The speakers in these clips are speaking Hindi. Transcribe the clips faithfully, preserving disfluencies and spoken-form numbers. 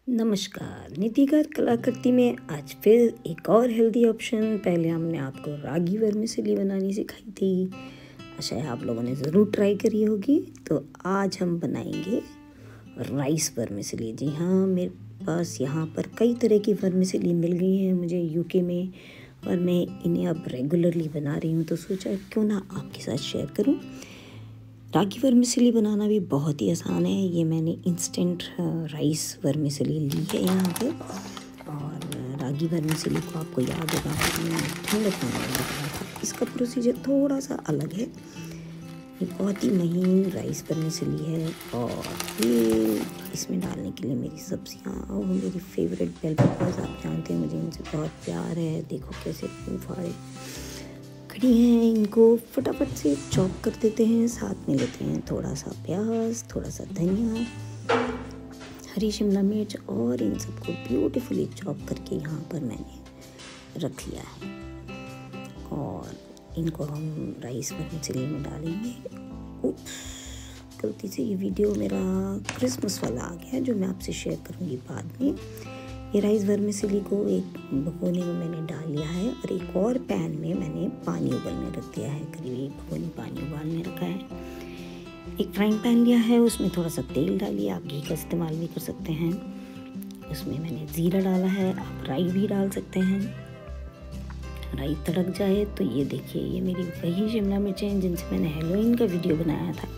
नमस्कार, नीतिगत कलाकृति में आज फिर एक और हेल्दी ऑप्शन। पहले हमने आपको रागी वर्मिसेली बनानी सिखाई थी, आशा है आप लोगों ने ज़रूर ट्राई करी होगी। तो आज हम बनाएंगे राइस वर्मिसेली। जी हाँ, मेरे पास यहाँ पर कई तरह की वर्मिसेली मिल गई हैं मुझे यूके में, और मैं इन्हें अब रेगुलरली बना रही हूँ, तो सोचा क्यों ना आपके साथ शेयर करूँ। रागी वर्मिसेली बनाना भी बहुत ही आसान है। ये मैंने इंस्टेंट राइस वर्मिसेली ली है यहाँ पे, और रागी वर्मिसेली को आपको याद होगा ठंडे पानी में बनाया था। इसका प्रोसीजर थोड़ा सा अलग है। ये बहुत ही महीन राइस वर्मिसेली है, और ये इसमें डालने के लिए मेरी सब्जियाँ और मेरी फेवरेट बेल पेपर्स, आप जानते हैं मुझे इनसे बहुत प्यार है। देखो कैसे फाड़े खड़ी हैं, इनको फटाफट से चॉप कर देते हैं। साथ में लेते हैं थोड़ा सा प्याज, थोड़ा सा धनिया, हरी शिमला मिर्च, और इन सबको ब्यूटीफुली चॉप करके यहाँ पर मैंने रख लिया है। और इनको हम राइस वर्मिसेली में डालेंगे। उप्स, गलती से ये वीडियो मेरा क्रिसमस वाला आ गया, जो मैं आपसे शेयर करूँगी बाद में। ये राइस वर्मिसेली को एक भगोने में मैंने डाल लिया है, और एक और पैन में मैंने पानी उबलने रख दिया है। करीब एक भगोनी पानी उबालने रखा है। एक फ्राइंग पैन लिया है, उसमें थोड़ा सा तेल डालिए, आप घी का इस्तेमाल भी कर सकते हैं। उसमें मैंने ज़ीरा डाला है, आप राई भी डाल सकते हैं। राई तड़क जाए तो ये देखिए, ये मेरी वही शिमला मिर्चें जिनसे मैंने हेलोइन का वीडियो बनाया था।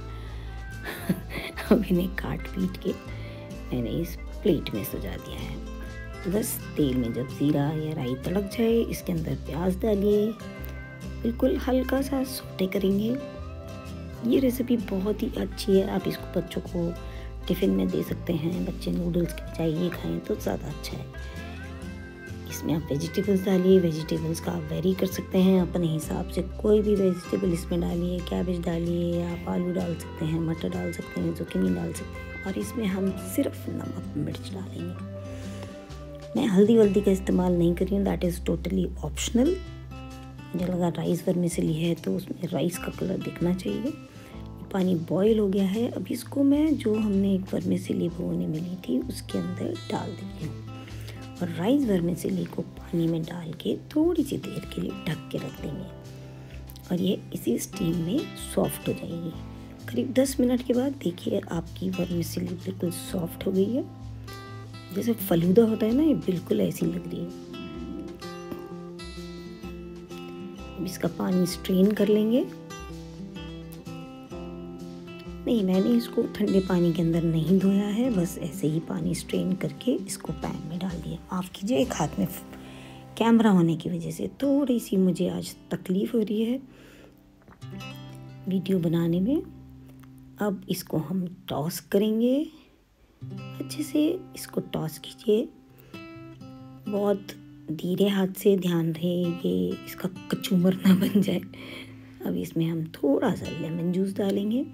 अब इन्हें काट पीट के मैंने इस प्लेट में सजा दिया है। बस तेल में जब ज़ीरा या राई तड़क जाए, इसके अंदर प्याज डालिए, बिल्कुल हल्का सा सौटे करेंगे। ये रेसिपी बहुत ही अच्छी है, आप इसको बच्चों को टिफ़िन में दे सकते हैं। बच्चे नूडल्स के बजाय ये खाएं तो ज़्यादा अच्छा है। इसमें आप वेजिटेबल्स डालिए, वेजिटेबल्स का आप वेरी कर सकते हैं अपने हिसाब से। कोई भी वेजिटेबल इसमें डालिए, कैबेज डालिए, आप आलू डाल सकते हैं, मटर डाल सकते हैं, जुकीनी डाल सकते हैं। और इसमें हम सिर्फ नमक मिर्च डालेंगे। मैं हल्दी वल्दी का इस्तेमाल नहीं कर रही हूँ, दैट इज़ टोटली ऑप्शनल। मुझे लगा राइस वर्मिसेली है तो उसमें राइस का कलर दिखना चाहिए। पानी बॉईल हो गया है, अब इसको मैं जो हमने एक वर्मिसेली भगोने में ली थी उसके अंदर डाल देती हूँ, और राइस वर्मिसेली को पानी में डाल के थोड़ी सी देर के लिए ढक के रख देंगे, और ये इसी स्टीम में सॉफ्ट हो जाएगी। करीब दस मिनट के बाद देखिए आपकी वर्मिसेली बिल्कुल सॉफ्ट हो गई है, जैसे फलूदा होता है ना, ये बिल्कुल ऐसी लग रही है। अब इसका पानी स्ट्रेन कर लेंगे। नहीं, मैंने इसको ठंडे पानी के अंदर नहीं धोया है, बस ऐसे ही पानी स्ट्रेन करके इसको पैन में डाल दिया। माफ़ कीजिए, एक हाथ में कैमरा होने की वजह से थोड़ी सी मुझे आज तकलीफ़ हो रही है वीडियो बनाने में। अब इसको हम टॉस करेंगे, अच्छे से इसको टॉस कीजिए, बहुत धीरे हाथ से, ध्यान रहे ये इसका कचूमर ना बन जाए। अब इसमें हम थोड़ा सा लेमन जूस डालेंगे,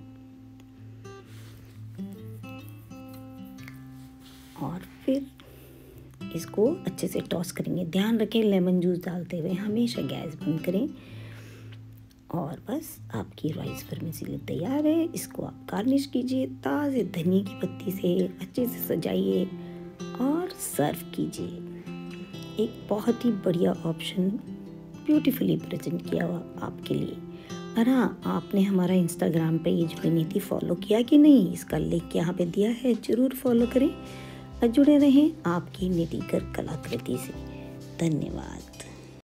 और फिर इसको अच्छे से टॉस करेंगे। ध्यान रखें लेमन जूस डालते हुए हमेशा गैस बंद करें। और बस आपकी राइस वर्मिसेली तैयार है। इसको आप गार्निश कीजिए ताज़े धनिया की पत्ती से, अच्छे से सजाइए और सर्व कीजिए। एक बहुत ही बढ़िया ऑप्शन ब्यूटीफुली प्रेजेंट किया हुआ आपके लिए। और हाँ, आपने हमारा इंस्टाग्राम पेज विनीति फॉलो किया कि नहीं, इसका लिंक यहाँ पे दिया है, ज़रूर फॉलो करें और जुड़े रहें आपकी नीतिगत कलाकृति से। धन्यवाद।